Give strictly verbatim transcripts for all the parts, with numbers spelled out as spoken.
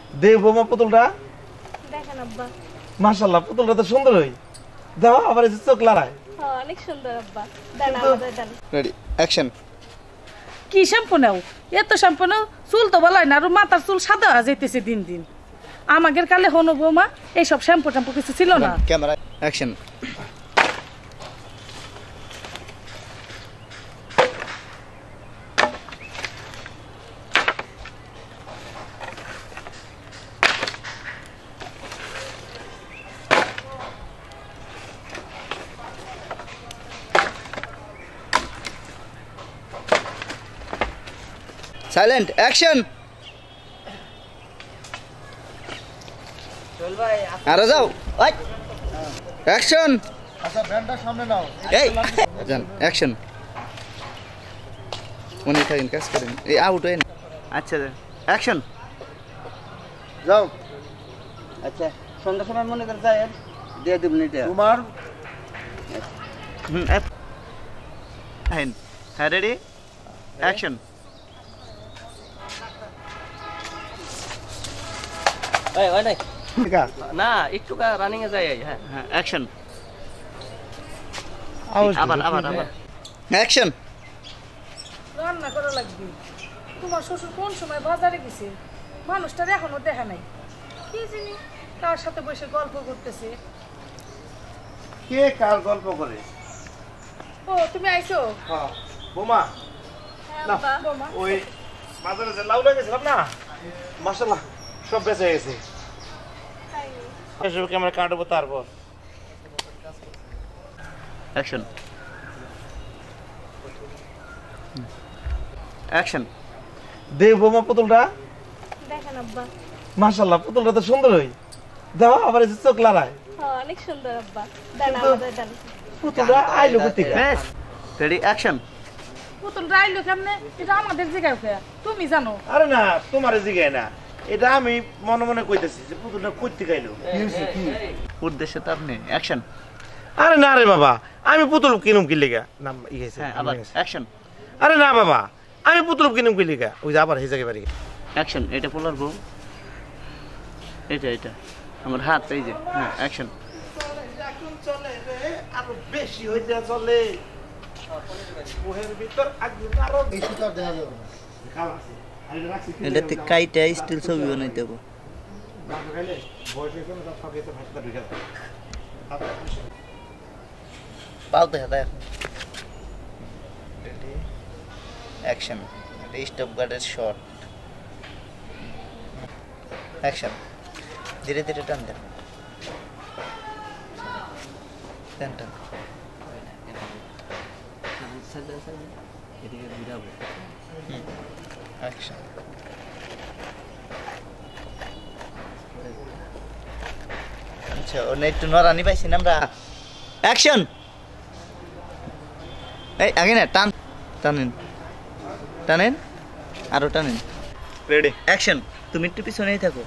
দে বোমা পুতুলটা দেখেন আব্বা মাশাআল্লাহ পুতুলটা তো সুন্দর হই দাও আবার এই চোখ লাড়ায় হ্যাঁ অনেক সুন্দর আব্বা দেন আমাদের দেন রেডি অ্যাকশন কি শ্যাম্পু নাও এত শ্যাম্পু নাও চুল তো বলাই না আর মাথার চুল সাদা হয়ে যাইতেছে দিন দিন আমাদের কালে হনো বৌমা এইসব শ্যাম্পু ট্যাম্পু কিছু ছিল না ক্যামেরা অ্যাকশন সাইলেন্ট অ্যাকশন চল ভাই আরে যাও ওই অ্যাকশন আচ্ছা ব্যান্ডটা সামনে নাও এই জান অ্যাকশন মনে থাকেন কাজ করেন এই আউট হয়ে আচ্ছা অ্যাকশন যাও আচ্ছা সন্ধ্যা সময় মনে করে যায় দিয়ে দেবেন এটা তোমার হুম হ্যাঁ হ্যাঁ রেডি অ্যাকশন এই ওই নাই ঠিক আছে না একটু কা রানিং এ যাই হ্যাঁ হ্যাঁ অ্যাকশন আবার আবার আবার অ্যাকশন রান্না করা লাগবে তোমার শ্বশুর কোন সময় বাজারে গেছে মানুষটার এখনো দেখা নাই কি জানি কার সাথে বসে গল্প করতেছে কে কার গল্প করে ও তুমি আইছো হ্যাঁ বোমা হ্যাঁ না আব্বা বৌমা ওই বাজারে যে লাউ লাগিয়েছিলাম না মাশাআল্লাহ সব বেঁচে গেছে এসব ক্যামেরা কাটবো তারপর অ্যাকশন অ্যাকশন দে বোমা পুতুলটা দেখেন আব্বা মাশাআল্লাহ পুতুলটা তো সুন্দর হই দাও আবার এই চোখ লাড়ায় হ্যাঁ অনেক সুন্দর আব্বা দেন আমাদের দেন পুতুলটা আইলো কোথা থেকে বেশ রেডি অ্যাকশন পুতুল রাইলো কেমনে এটা আমাদের জিগাও কে তুমি জানো আরে না তোমার জিগায় না এটা আমি মনে মনে কইতেছি যে পুতুলটা কইতে গাইলো কি উদ্দেশ্য তো আপনি অ্যাকশন আরে না রে বাবা আমি পুতুল কিনুম কি লিগা নাম ইয়েছে হ্যাঁ আবার অ্যাকশন আরে না বাবা আমি পুতুল কিনুম কি লিগা ওই যে আবার হেজে বাড়ি অ্যাকশন এটা পোলার বউ এটা এটা আমার হাত এই যে হ্যাঁ অ্যাকশন এখন চলে রে আরো বেশি হইতে চলে মোহের ভিতর আগুন আরো বেশি তো দেখা যাবে কাল আছে আরে রাখছি এটাতে কাইটা স্টিল ছবি বানাইতে হবে বাবা গেলে বয়স হইছে না সব এত ভাষা ঢুকে যায় পাও দেখা দেখ রেডি অ্যাকশন এটা স্টপ গার্ডের শট অ্যাকশন ধীরে ধীরে টান দেন টান টান এদিকে ঘুরাবো অ্যাকশন আচ্ছা ওনে একটু নরানি পাইছেন আমরা অ্যাকশন এই আগে না টান টানেন টানেন আরো টানেন রেডি অ্যাকশন তুমি একটু পিছনেই থাকো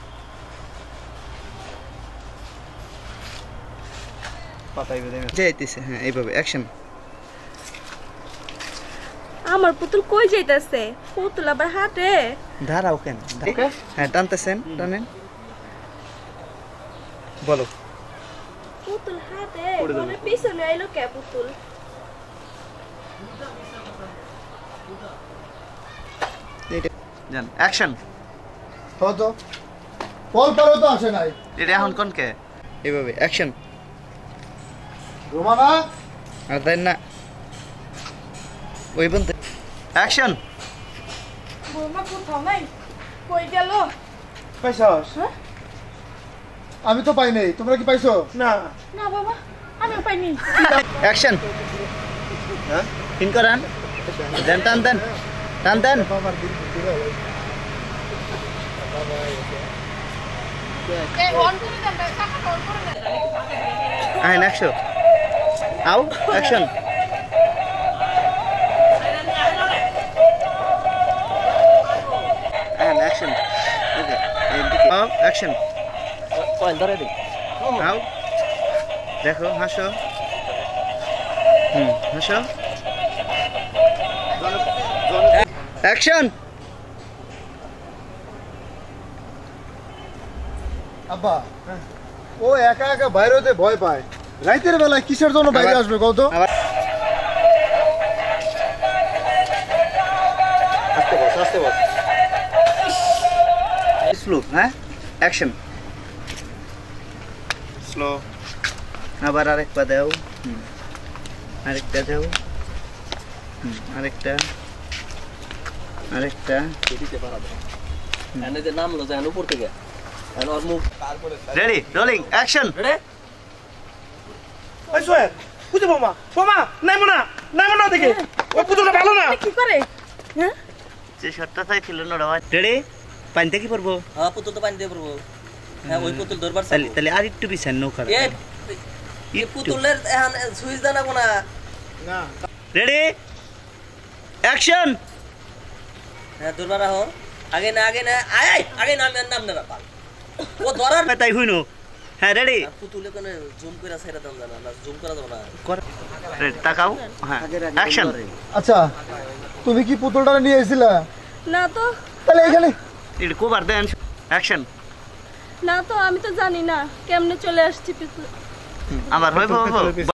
পাতাই বেদে যাইতেছে হ্যাঁ এইভাবে অ্যাকশন আমার পুতুল কই যাইতাছে পুতুল আবার হাঁটে দাঁড়াও কেন হ্যাঁ টানতেছেন টানেন বলো পুতুল হাঁটে ওরে পিছনে আইলো কে পুতুল জান অ্যাকশন তো তো কল করো তো আসে নাই এটা এখন কোন কে এইভাবে অ্যাকশন রোমানা আর দেন না ওই বন্ধ অ্যাকশন বৌমা কোথাও নাই কই গেল পাইছস আমি তো পাই নাই তোমরা কি পাইছো না না বাবা আমিও পাইনি অ্যাকশন হ্যাঁ তিন করান দেন টান দেন টান দেন এই অন করে দেন টাকা অন করে দেন আই নেক্সট আউ অ্যাকশন and action okay আউ অ্যাকশন কয়েল ধরে দিই আউ দেখো হাসো হুম হাসো অ্যাকশন আব্বা ও একা একা বাইরে হতে ভয় পায় রাতের বেলায় কিসের জন্য বাইরে আসবে কত আস্তে বস আস্তে বস স্লো হ্যাঁ অ্যাকশন স্লো আবার আরেকটা দাও হুম আরেকটা দাও হুম আরেকটা আরেকটা দিতে পারবে এনে যে নাম লো যায় উপর থেকে আর ওর মুখ রেডি রোলিং অ্যাকশন রেডি ওই সোহেল বুঝে বোমা বোমা নাইমো না নাইমো না দেখে ওই পুতুলটা ভালো না কি করে হ্যাঁ যে শটটা চাইছিল না রেডি পানিতে কি পড়বো হ্যাঁ পুতুল তো পানি দিয়ে পড়বো হ্যাঁ ওই পুতুল দরবার তাহলে তাহলে আর একটু পিছান নৌকা এ এই পুতুলের এখন সুইচ দানা কোনা না রেডি অ্যাকশন হ্যাঁ দরবার রাখো আগে না আগে না আয় আয় আগে নাম নাম না পাল ও ধরার তাই হইনো হ্যাঁ রেডি পুতুলে কোন জুম করে ছাইরা দাম জানা না জুম করা দাও না রেডি তাকাও হ্যাঁ অ্যাকশন আচ্ছা তুমি কি পুতুলটা নিয়ে এসেছিলা না তো তাহলে এখানে এটা কোবার দেন অ্যাকশন না তো আমি তো জানি না কেমনে চলে আসছি পিছু আবার হইব